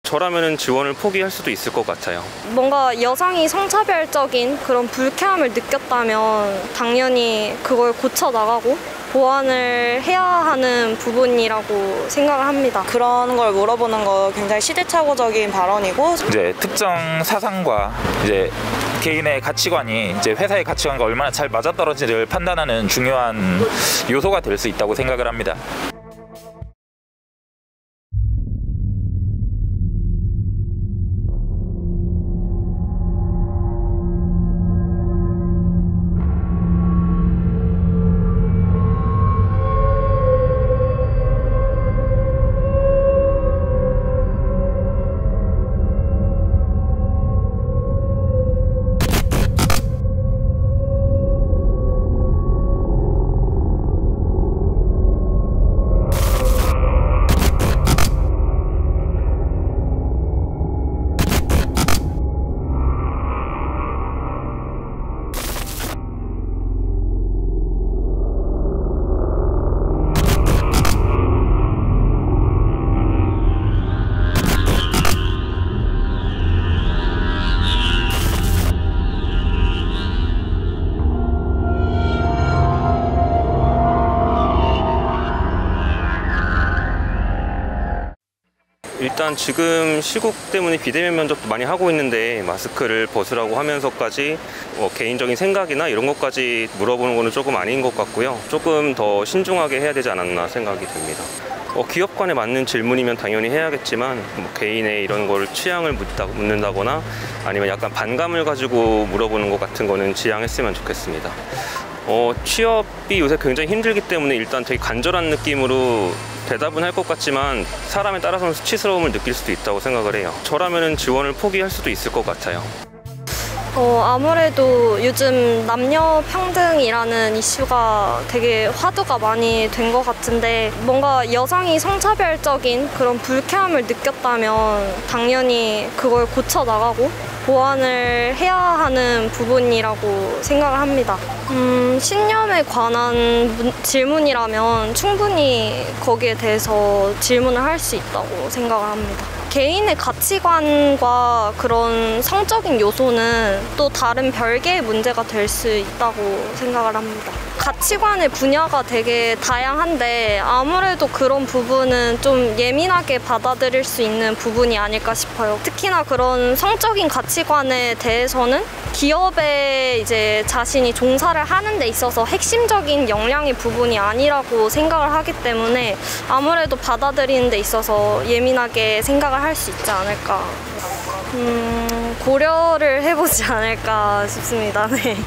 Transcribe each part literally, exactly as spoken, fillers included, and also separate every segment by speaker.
Speaker 1: 저라면은 지원을 포기할 수도 있을 것 같아요.
Speaker 2: 뭔가 여성이 성차별적인 그런 불쾌함을 느꼈다면 당연히 그걸 고쳐나가고 보완을 해야 하는 부분이라고 생각을 합니다.
Speaker 3: 그런 걸 물어보는 거 굉장히 시대착오적인 발언이고,
Speaker 4: 이제 특정 사상과 이제 개인의 가치관이 이제 회사의 가치관과 얼마나 잘 맞아떨어지를 판단하는 중요한 요소가 될 수 있다고 생각을 합니다.
Speaker 1: 일단 지금 시국 때문에 비대면 면접도 많이 하고 있는데 마스크를 벗으라고 하면서까지 뭐 개인적인 생각이나 이런 것까지 물어보는 거는 조금 아닌 것 같고요. 조금 더 신중하게 해야 되지 않았나 생각이 듭니다. 어, 기업 간에 맞는 질문이면 당연히 해야겠지만 뭐 개인의 이런 걸 취향을 묻다, 묻는다거나 아니면 약간 반감을 가지고 물어보는 것 같은 거는 지양했으면 좋겠습니다. 어, 취업이 요새 굉장히 힘들기 때문에 일단 되게 간절한 느낌으로 대답은 할 것 같지만 사람에 따라서는 수치스러움을 느낄 수도 있다고 생각을 해요. 저라면은 지원을 포기할 수도 있을 것 같아요.
Speaker 2: 어, 아무래도 요즘 남녀 평등이라는 이슈가 되게 화두가 많이 된 것 같은데 뭔가 여성이 성차별적인 그런 불쾌함을 느꼈다면 당연히 그걸 고쳐나가고 보완을 해야 하는 부분이라고 생각을 합니다. 음, 신념에 관한 문, 질문이라면 충분히 거기에 대해서 질문을 할 수 있다고 생각을 합니다. 개인의 가치관과 그런 성적인 요소는 또 다른 별개의 문제가 될 수 있다고 생각을 합니다. 가치관의 분야가 되게 다양한데 아무래도 그런 부분은 좀 예민하게 받아들일 수 있는 부분이 아닐까 싶어요. 특히나 그런 성적인 가치관에 대해서는 기업에 이제 자신이 종사를 하는 데 있어서 핵심적인 역량의 부분이 아니라고 생각을 하기 때문에 아무래도 받아들이는 데 있어서 예민하게 생각을 할 수 있지 않을까. 음, 고려를 해보지 않을까 싶습니다. 네.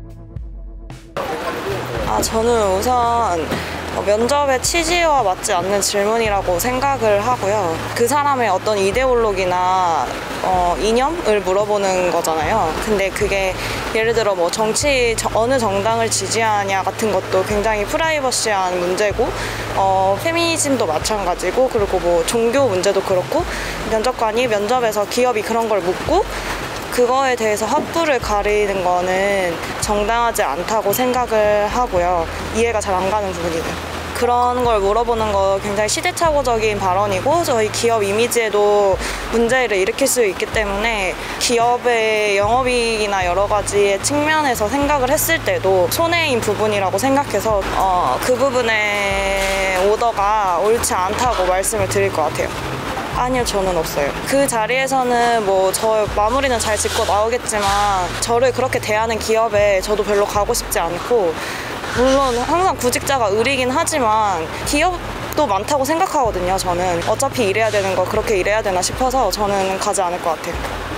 Speaker 3: 아, 저는 우선 면접의 취지와 맞지 않는 질문이라고 생각을 하고요. 그 사람의 어떤 이데올로기나 어, 이념을 물어보는 거잖아요. 근데 그게 예를 들어 뭐 정치 어느 정당을 지지하냐 같은 것도 굉장히 프라이버시한 문제고, 어, 페미니즘도 마찬가지고, 그리고 뭐 종교 문제도 그렇고, 면접관이 면접에서 기업이 그런 걸 묻고 그거에 대해서 헛불을 가리는 거는 정당하지 않다고 생각을 하고요. 이해가 잘 안 가는 부분이네요. 그런 걸 물어보는 거 굉장히 시대착오적인 발언이고 저희 기업 이미지에도 문제를 일으킬 수 있기 때문에 기업의 영업이익이나 여러 가지의 측면에서 생각을 했을 때도 손해인 부분이라고 생각해서 어, 그 부분의 오더가 옳지 않다고 말씀을 드릴 것 같아요. 아니요, 저는 없어요. 그 자리에서는 뭐 저 마무리는 잘 짓고 나오겠지만 저를 그렇게 대하는 기업에 저도 별로 가고 싶지 않고, 물론 항상 구직자가 의리긴 하지만 기업도 많다고 생각하거든요. 저는 어차피 일해야 되는 거 그렇게 일해야 되나 싶어서 저는 가지 않을 것 같아요.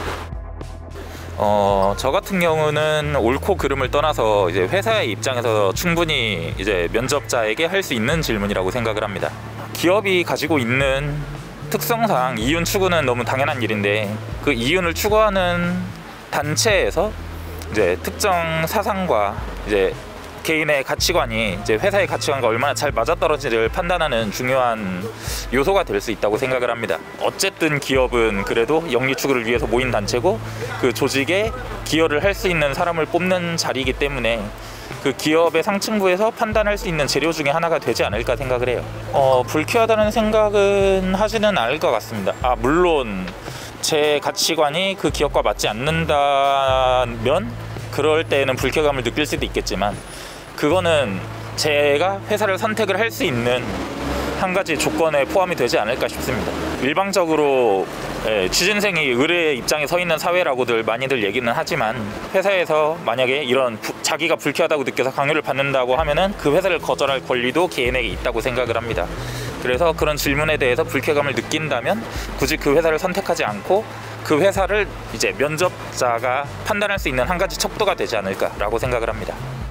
Speaker 4: 어, 저 같은 경우는 옳고 그름을 떠나서 이제 회사의 입장에서 충분히 이제 면접자에게 할 수 있는 질문이라고 생각을 합니다. 기업이 가지고 있는 특성상 이윤 추구는 너무 당연한 일인데 그 이윤을 추구하는 단체에서 이제 특정 사상과 이제 개인의 가치관이 이제 회사의 가치관과 얼마나 잘 맞아떨어지를 판단하는 중요한 요소가 될 수 있다고 생각을 합니다. 어쨌든 기업은 그래도 영리 추구를 위해서 모인 단체고 그 조직에 기여를 할 수 있는 사람을 뽑는 자리이기 때문에 그 기업의 상층부에서 판단할 수 있는 재료 중에 하나가 되지 않을까 생각을 해요. 어, 불쾌하다는 생각은 하지는 않을 것 같습니다. 아, 물론 제 가치관이 그 기업과 맞지 않는다면 그럴 때는 불쾌감을 느낄 수도 있겠지만, 그거는 제가 회사를 선택을 할 수 있는 한 가지 조건에 포함이 되지 않을까 싶습니다. 일방적으로 예, 취준생이 의뢰의 입장에 서 있는 사회라고들 많이들 얘기는 하지만, 회사에서 만약에 이런 부, 자기가 불쾌하다고 느껴서 강요를 받는다고 하면은 그 회사를 거절할 권리도 개인에게 있다고 생각을 합니다. 그래서 그런 질문에 대해서 불쾌감을 느낀다면 굳이 그 회사를 선택하지 않고 그 회사를 이제 면접자가 판단할 수 있는 한 가지 척도가 되지 않을까라고 생각을 합니다.